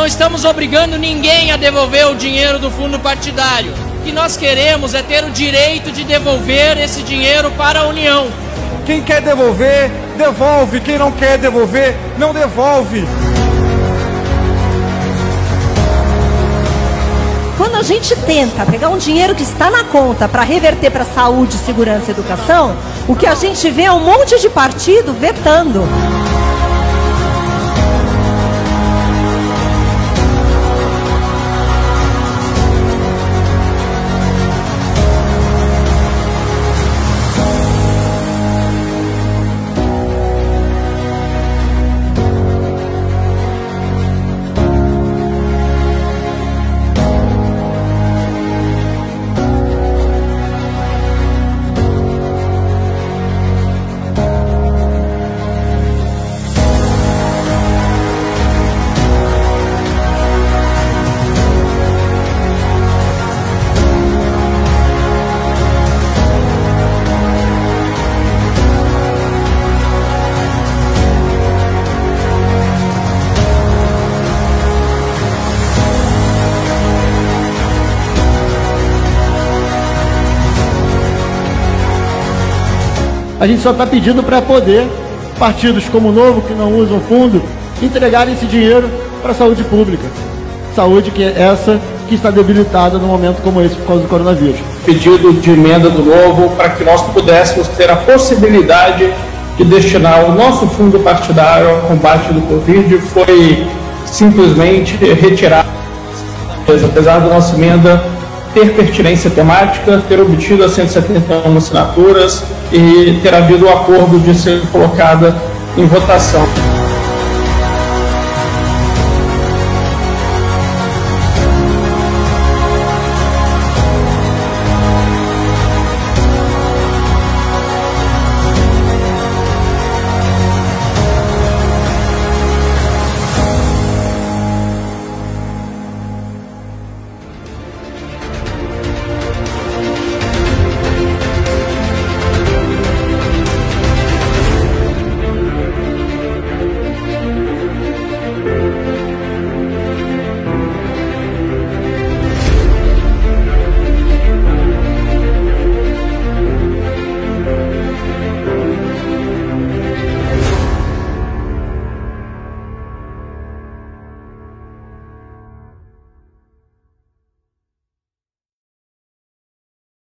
não estamos obrigando ninguém a devolver o dinheiro do fundo partidário. O que nós queremos é ter o direito de devolver esse dinheiro para a União. Quem quer devolver, devolve. Quem não quer devolver, não devolve. Quando a gente tenta pegar um dinheiro que está na conta para reverter para saúde, segurança e educação, o que a gente vê é um monte de partido vetando. A gente só está pedindo para poder partidos como o Novo, que não usam fundo, entregarem esse dinheiro para a saúde pública. Saúde que é essa que está debilitada num momento como esse por causa do coronavírus. Pedido de emenda do Novo para que nós pudéssemos ter a possibilidade de destinar o nosso fundo partidário ao combate do Covid foi simplesmente retirado. Apesar da nossa emenda ter pertinência temática, ter obtido as 171 assinaturas e ter havido o acordo de ser colocada em votação.